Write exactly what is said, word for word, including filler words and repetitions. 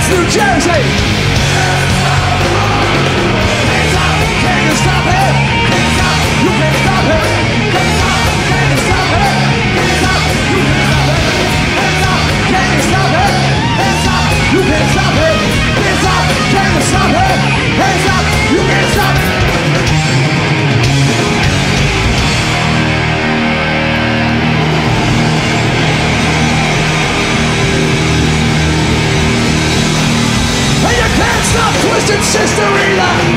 New Jersey. Hands up, can you stop it? Hands up, you can't stop it. Hands up, can you stop it? Hands up, you can't stop it. Hands up, can you stop it? Hands up, you can't stop it. Hands up, can you stop it? Hands up, you can't stop it. And you can't stop twisting sister either.